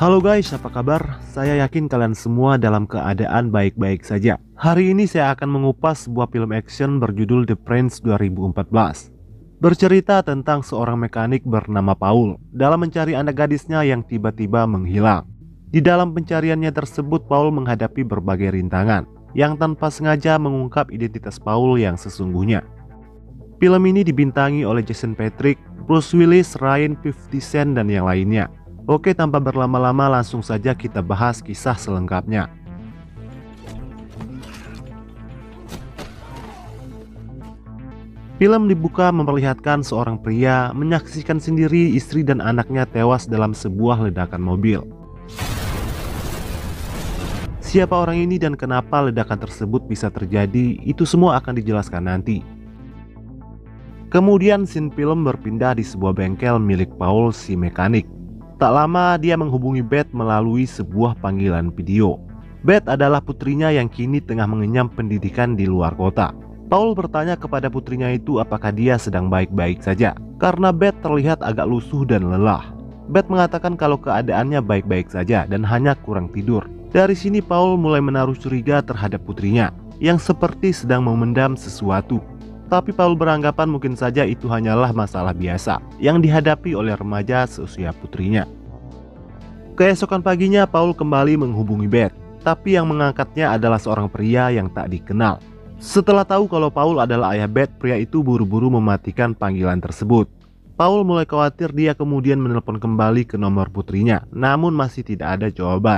Halo guys, apa kabar? Saya yakin kalian semua dalam keadaan baik-baik saja. Hari ini saya akan mengupas sebuah film action berjudul The Prince 2014. Bercerita tentang seorang mekanik bernama Paul dalam mencari anak gadisnya yang tiba-tiba menghilang. Di dalam pencariannya tersebut, Paul menghadapi berbagai rintangan yang tanpa sengaja mengungkap identitas Paul yang sesungguhnya. Film ini dibintangi oleh Jason Patric, Bruce Willis, Ryan 50 Cent, dan yang lainnya. Oke, tanpa berlama-lama langsung saja kita bahas kisah selengkapnya. Film dibuka memperlihatkan seorang pria menyaksikan sendiri istri dan anaknya tewas dalam sebuah ledakan mobil. Siapa orang ini dan kenapa ledakan tersebut bisa terjadi, itu semua akan dijelaskan nanti. Kemudian scene film berpindah di sebuah bengkel milik Paul si mekanik. Tak lama dia menghubungi Beth melalui sebuah panggilan video. Beth adalah putrinya yang kini tengah mengenyam pendidikan di luar kota. Paul bertanya kepada putrinya itu apakah dia sedang baik-baik saja, karena Beth terlihat agak lusuh dan lelah. Beth mengatakan kalau keadaannya baik-baik saja dan hanya kurang tidur. Dari sini Paul mulai menaruh curiga terhadap putrinya yang seperti sedang memendam sesuatu. Tapi Paul beranggapan mungkin saja itu hanyalah masalah biasa yang dihadapi oleh remaja seusia putrinya. Keesokan paginya Paul kembali menghubungi Beth, tapi yang mengangkatnya adalah seorang pria yang tak dikenal. Setelah tahu kalau Paul adalah ayah Beth, pria itu buru-buru mematikan panggilan tersebut. Paul mulai khawatir, dia kemudian menelpon kembali ke nomor putrinya, namun masih tidak ada jawaban.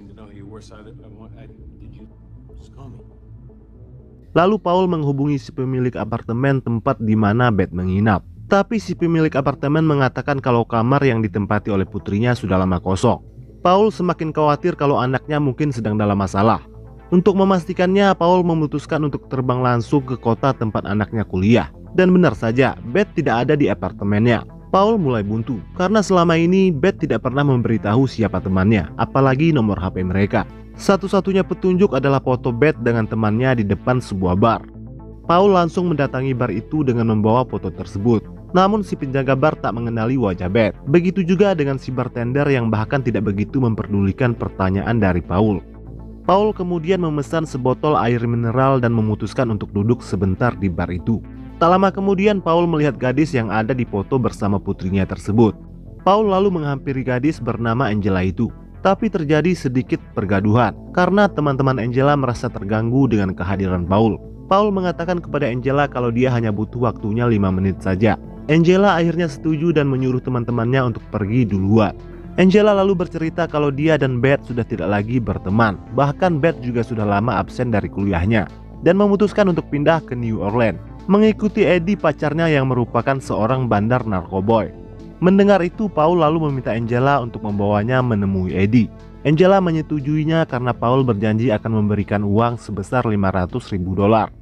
Lalu Paul menghubungi si pemilik apartemen tempat di mana Beth menginap. Tapi si pemilik apartemen mengatakan kalau kamar yang ditempati oleh putrinya sudah lama kosong. Paul semakin khawatir kalau anaknya mungkin sedang dalam masalah. Untuk memastikannya, Paul memutuskan untuk terbang langsung ke kota tempat anaknya kuliah. Dan benar saja, Beth tidak ada di apartemennya. Paul mulai buntu karena selama ini Beth tidak pernah memberitahu siapa temannya, apalagi nomor HP mereka. Satu-satunya petunjuk adalah foto Beth dengan temannya di depan sebuah bar. Paul langsung mendatangi bar itu dengan membawa foto tersebut. Namun si penjaga bar tak mengenali wajah Beth. Begitu juga dengan si bartender yang bahkan tidak begitu memperdulikan pertanyaan dari Paul. Paul kemudian memesan sebotol air mineral dan memutuskan untuk duduk sebentar di bar itu. Tak lama kemudian Paul melihat gadis yang ada di foto bersama putrinya tersebut. Paul lalu menghampiri gadis bernama Angela itu. Tapi terjadi sedikit pergaduhan karena teman-teman Angela merasa terganggu dengan kehadiran Paul. Paul mengatakan kepada Angela kalau dia hanya butuh waktunya 5 menit saja. Angela akhirnya setuju dan menyuruh teman-temannya untuk pergi duluan. Angela lalu bercerita kalau dia dan Beth sudah tidak lagi berteman. Bahkan Beth juga sudah lama absen dari kuliahnya dan memutuskan untuk pindah ke New Orleans, mengikuti Eddie, pacarnya yang merupakan seorang bandar narkoboy. Mendengar itu, Paul lalu meminta Angela untuk membawanya menemui Eddie. Angela menyetujuinya karena Paul berjanji akan memberikan uang sebesar $500.000.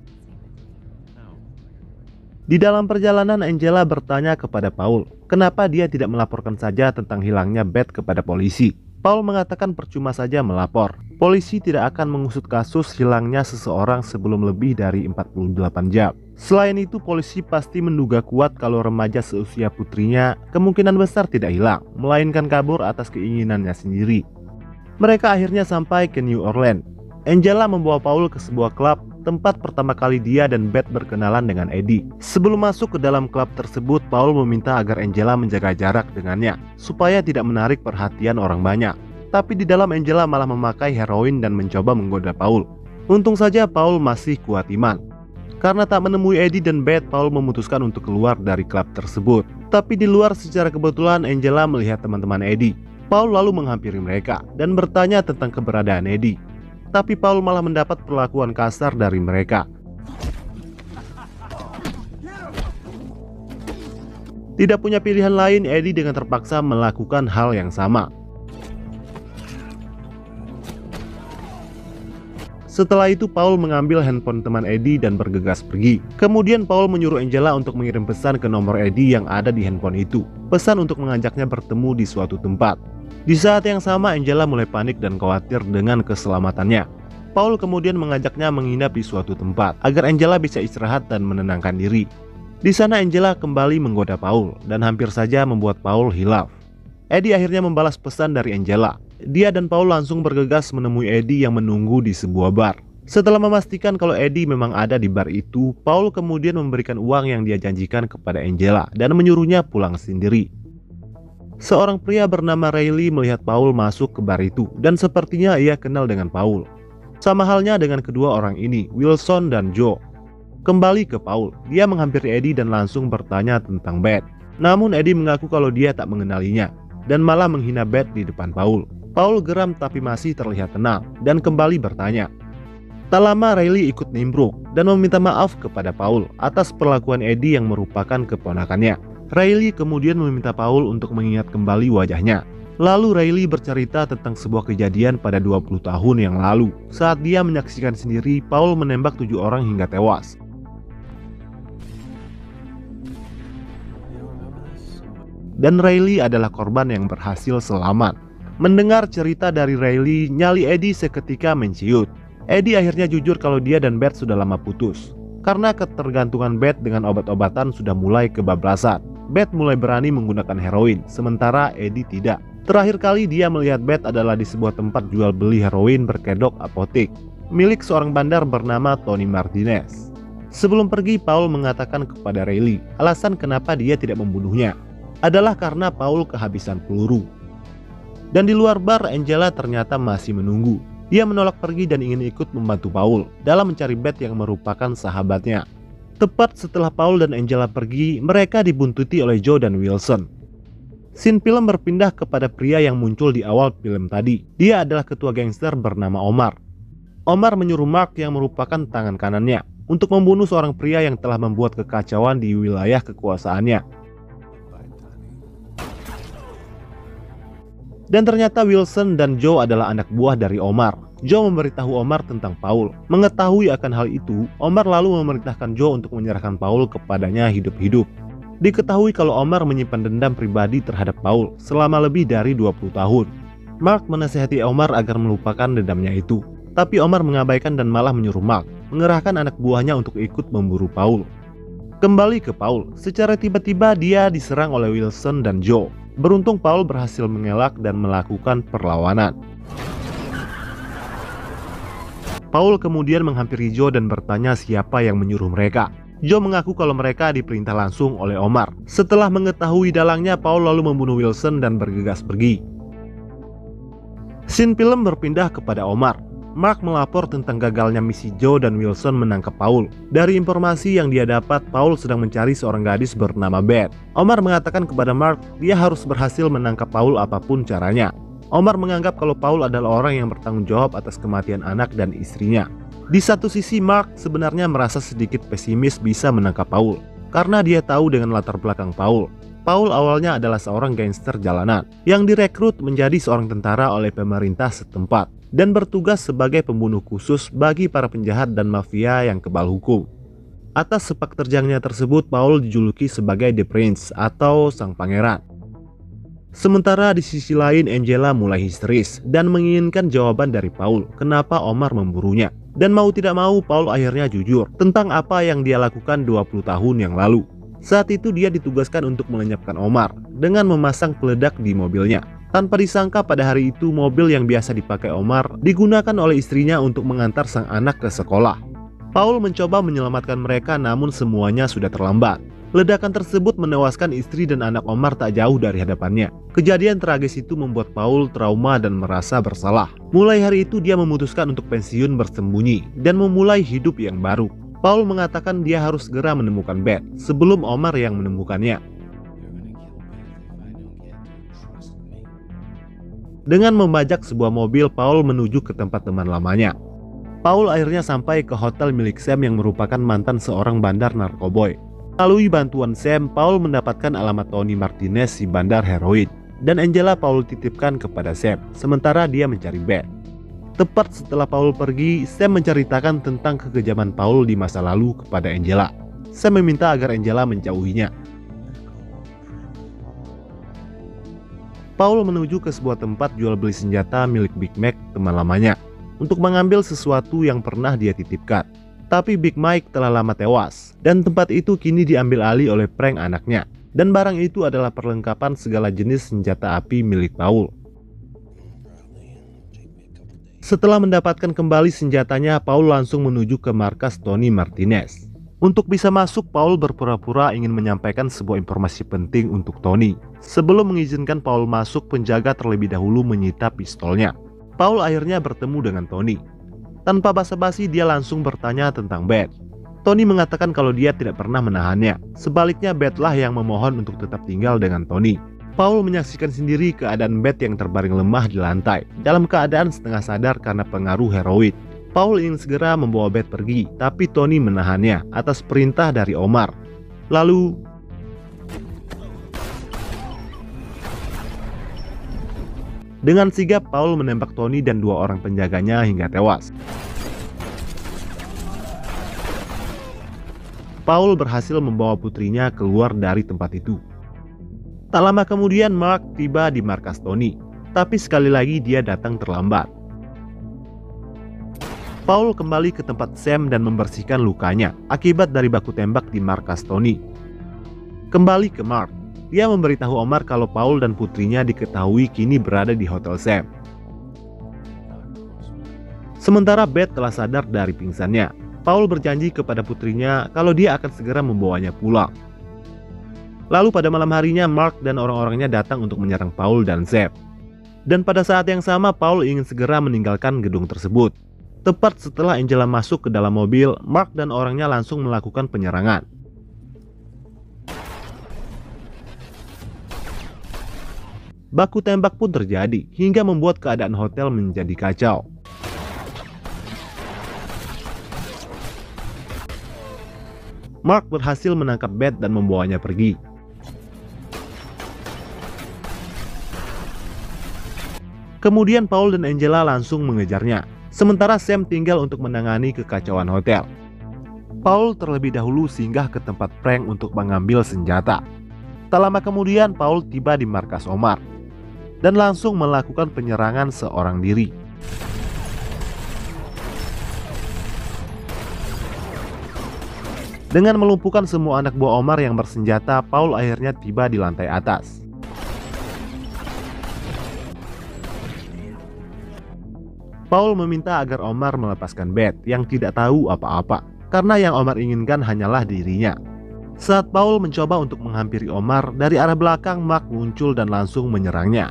Di dalam perjalanan, Angela bertanya kepada Paul, kenapa dia tidak melaporkan saja tentang hilangnya Beth kepada polisi. Paul mengatakan percuma saja melapor. Polisi tidak akan mengusut kasus hilangnya seseorang sebelum lebih dari 48 jam. Selain itu, polisi pasti menduga kuat kalau remaja seusia putrinya kemungkinan besar tidak hilang, melainkan kabur atas keinginannya sendiri. Mereka akhirnya sampai ke New Orleans. Angela membawa Paul ke sebuah klub, tempat pertama kali dia dan Beth berkenalan dengan Eddie. Sebelum masuk ke dalam klub tersebut, Paul meminta agar Angela menjaga jarak dengannya, supaya tidak menarik perhatian orang banyak. Tapi di dalam Angela malah memakai heroin dan mencoba menggoda Paul. Untung saja Paul masih kuat iman. Karena tak menemui Eddie dan Beth, Paul memutuskan untuk keluar dari klub tersebut. Tapi di luar secara kebetulan Angela melihat teman-teman Eddie. Paul lalu menghampiri mereka dan bertanya tentang keberadaan Eddie. Tapi Paul malah mendapat perlakuan kasar dari mereka. Tidak punya pilihan lain, Eddie dengan terpaksa melakukan hal yang sama. Setelah itu Paul mengambil handphone teman Eddie dan bergegas pergi. Kemudian Paul menyuruh Angela untuk mengirim pesan ke nomor Eddie yang ada di handphone itu. Pesan untuk mengajaknya bertemu di suatu tempat. Di saat yang sama Angela mulai panik dan khawatir dengan keselamatannya. Paul kemudian mengajaknya menginap di suatu tempat agar Angela bisa istirahat dan menenangkan diri. Di sana Angela kembali menggoda Paul dan hampir saja membuat Paul hilaf. Eddie akhirnya membalas pesan dari Angela. dia dan Paul langsung bergegas menemui Eddie yang menunggu di sebuah bar. Setelah memastikan kalau Eddie memang ada di bar itu, Paul kemudian memberikan uang yang dia janjikan kepada Angela dan menyuruhnya pulang sendiri. Seorang pria bernama Riley melihat Paul masuk ke bar itu dan sepertinya ia kenal dengan Paul. Sama halnya dengan kedua orang ini, Wilson dan Joe. Kembali ke Paul, dia menghampiri Eddie dan langsung bertanya tentang Beth. Namun Eddie mengaku kalau dia tak mengenalinya dan malah menghina Beth di depan Paul. Paul geram tapi masih terlihat tenang dan kembali bertanya. Tak lama Riley ikut nimbrung dan meminta maaf kepada Paul atas perlakuan Eddie yang merupakan keponakannya. Riley kemudian meminta Paul untuk mengingat kembali wajahnya. Lalu Riley bercerita tentang sebuah kejadian pada 20 tahun yang lalu saat dia menyaksikan sendiri Paul menembak 7 orang hingga tewas. Dan Riley adalah korban yang berhasil selamat. Mendengar cerita dari Riley, nyali Eddie seketika menciut. Eddie akhirnya jujur kalau dia dan Beth sudah lama putus. Karena ketergantungan Beth dengan obat-obatan sudah mulai kebablasan. Beth mulai berani menggunakan heroin, sementara Eddie tidak. Terakhir kali dia melihat Beth adalah di sebuah tempat jual beli heroin berkedok apotek, milik seorang bandar bernama Tony Martinez. Sebelum pergi, Paul mengatakan kepada Riley, alasan kenapa dia tidak membunuhnya adalah karena Paul kehabisan peluru. Dan di luar bar, Angela ternyata masih menunggu. Dia menolak pergi dan ingin ikut membantu Paul dalam mencari Beth yang merupakan sahabatnya. Tepat setelah Paul dan Angela pergi, mereka dibuntuti oleh Joe dan Wilson. Scene film berpindah kepada pria yang muncul di awal film tadi. Dia adalah ketua gangster bernama Omar. Omar menyuruh Mark yang merupakan tangan kanannya untuk membunuh seorang pria yang telah membuat kekacauan di wilayah kekuasaannya. Dan ternyata Wilson dan Joe adalah anak buah dari Omar. Joe memberitahu Omar tentang Paul. Mengetahui akan hal itu, Omar lalu memerintahkan Joe untuk menyerahkan Paul kepadanya hidup-hidup. Diketahui kalau Omar menyimpan dendam pribadi terhadap Paul selama lebih dari 20 tahun. Mark menasihati Omar agar melupakan dendamnya itu. Tapi Omar mengabaikan dan malah menyuruh Mark mengerahkan anak buahnya untuk ikut memburu Paul. Kembali ke Paul, secara tiba-tiba dia diserang oleh Wilson dan Joe. Beruntung Paul berhasil mengelak dan melakukan perlawanan. Paul kemudian menghampiri Joe dan bertanya siapa yang menyuruh mereka. Joe mengaku kalau mereka diperintah langsung oleh Omar. Setelah mengetahui dalangnya, Paul lalu membunuh Wilson dan bergegas pergi. Scene film berpindah kepada Omar. Mark melapor tentang gagalnya misi Joe dan Wilson menangkap Paul. Dari informasi yang dia dapat, Paul sedang mencari seorang gadis bernama Beth. Omar mengatakan kepada Mark dia harus berhasil menangkap Paul apapun caranya. Omar menganggap kalau Paul adalah orang yang bertanggung jawab atas kematian anak dan istrinya. Di satu sisi, Mark sebenarnya merasa sedikit pesimis bisa menangkap Paul karena dia tahu dengan latar belakang Paul. Paul awalnya adalah seorang gangster jalanan yang direkrut menjadi seorang tentara oleh pemerintah setempat dan bertugas sebagai pembunuh khusus bagi para penjahat dan mafia yang kebal hukum. Atas sepak terjangnya tersebut, Paul dijuluki sebagai The Prince atau Sang Pangeran. Sementara di sisi lain, Angela mulai histeris dan menginginkan jawaban dari Paul kenapa Omar memburunya. Dan mau tidak mau, Paul akhirnya jujur tentang apa yang dia lakukan 20 tahun yang lalu. Saat itu dia ditugaskan untuk melenyapkan Omar dengan memasang peledak di mobilnya. Tanpa disangka pada hari itu mobil yang biasa dipakai Omar digunakan oleh istrinya untuk mengantar sang anak ke sekolah. Paul mencoba menyelamatkan mereka namun semuanya sudah terlambat. Ledakan tersebut menewaskan istri dan anak Omar tak jauh dari hadapannya. Kejadian tragis itu membuat Paul trauma dan merasa bersalah. Mulai hari itu dia memutuskan untuk pensiun bersembunyi dan memulai hidup yang baru. Paul mengatakan dia harus segera menemukan Beth sebelum Omar yang menemukannya. Dengan membajak sebuah mobil, Paul menuju ke tempat teman lamanya. Paul akhirnya sampai ke hotel milik Sam yang merupakan mantan seorang bandar narkoboy. Melalui bantuan Sam, Paul mendapatkan alamat Tony Martinez si bandar heroin. Dan Angela Paul titipkan kepada Sam, sementara dia mencari Beth. Tepat setelah Paul pergi, Sam menceritakan tentang kekejaman Paul di masa lalu kepada Angela. Sam meminta agar Angela menjauhinya. Paul menuju ke sebuah tempat jual beli senjata milik Big Mac, teman lamanya, untuk mengambil sesuatu yang pernah dia titipkan. Tapi Big Mike telah lama tewas, dan tempat itu kini diambil alih oleh Frank anaknya. Dan barang itu adalah perlengkapan segala jenis senjata api milik Paul. Setelah mendapatkan kembali senjatanya, Paul langsung menuju ke markas Tony Martinez. Untuk bisa masuk, Paul berpura-pura ingin menyampaikan sebuah informasi penting untuk Tony. Sebelum mengizinkan Paul masuk, penjaga terlebih dahulu menyita pistolnya. Paul akhirnya bertemu dengan Tony. Tanpa basa-basi, dia langsung bertanya tentang Beth. Tony mengatakan kalau dia tidak pernah menahannya. Sebaliknya, Beth lah yang memohon untuk tetap tinggal dengan Tony. Paul menyaksikan sendiri keadaan Beth yang terbaring lemah di lantai, dalam keadaan setengah sadar karena pengaruh heroin. Paul ingin segera membawa Beth pergi, tapi Tony menahannya atas perintah dari Omar. Lalu, dengan sigap Paul menembak Tony dan dua orang penjaganya hingga tewas. Paul berhasil membawa putrinya keluar dari tempat itu. Tak lama kemudian Mark tiba di markas Tony, tapi sekali lagi dia datang terlambat. Paul kembali ke tempat Sam dan membersihkan lukanya akibat dari baku tembak di markas Tony. Kembali ke Mark, dia memberitahu Omar kalau Paul dan putrinya diketahui kini berada di Hotel Sam. Sementara Beth telah sadar dari pingsannya, Paul berjanji kepada putrinya kalau dia akan segera membawanya pulang. Lalu pada malam harinya, Mark dan orang-orangnya datang untuk menyerang Paul dan Sam. Dan pada saat yang sama, Paul ingin segera meninggalkan gedung tersebut. Tepat setelah Angela masuk ke dalam mobil, Mark dan orangnya langsung melakukan penyerangan. Baku tembak pun terjadi, hingga membuat keadaan hotel menjadi kacau. Mark berhasil menangkap Beth dan membawanya pergi. Kemudian Paul dan Angela langsung mengejarnya, sementara Sam tinggal untuk menangani kekacauan hotel. Paul terlebih dahulu singgah ke tempat prank untuk mengambil senjata. Tak lama kemudian Paul tiba di markas Omar dan langsung melakukan penyerangan seorang diri. Dengan melumpuhkan semua anak buah Omar yang bersenjata, Paul akhirnya tiba di lantai atas. Paul meminta agar Omar melepaskan Beth yang tidak tahu apa-apa, karena yang Omar inginkan hanyalah dirinya. Saat Paul mencoba untuk menghampiri Omar, dari arah belakang Mark muncul dan langsung menyerangnya.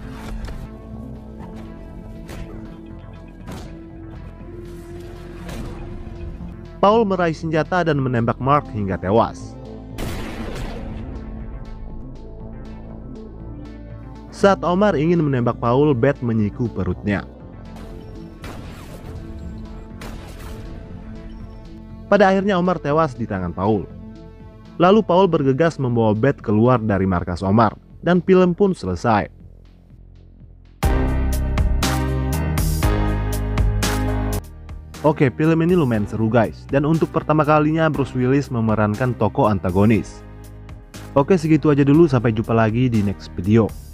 Paul meraih senjata dan menembak Mark hingga tewas. Saat Omar ingin menembak Paul, Beth menyiku perutnya. Pada akhirnya Omar tewas di tangan Paul. Lalu Paul bergegas membawa Beth keluar dari markas Omar, dan film pun selesai. Oke, film ini lumayan seru guys, dan untuk pertama kalinya Bruce Willis memerankan tokoh antagonis. Oke, segitu aja dulu, sampai jumpa lagi di next video.